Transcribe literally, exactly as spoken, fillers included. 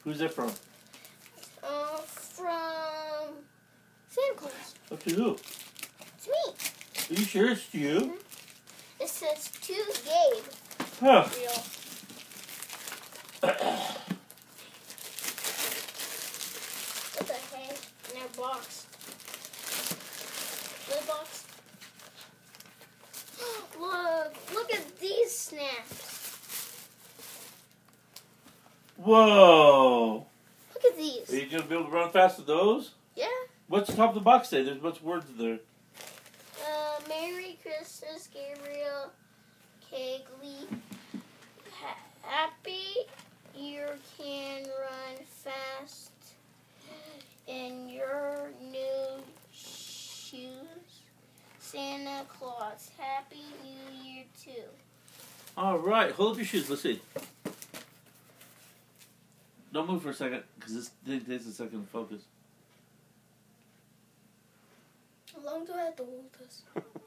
Who's that from? Uh, from Santa Claus. Up to who? It's me. Are you sure it's to you? Mm-hmm. It says to Gabe. Huh. Real. What the heck? In our box. The box. Look! Look at these snaps. Whoa! Look at these. Are you going to be able to run fast with those? Yeah. What's the top of the box say? There's a bunch of words there. Uh, Merry Christmas, Gabriel Kegley. Ha happy you can run fast in your new shoes. Santa Claus, Happy New Year too. All right, hold up your shoes. Let's see. Don't move for a second, because this thing takes a second to focus. How long do I have to hold this?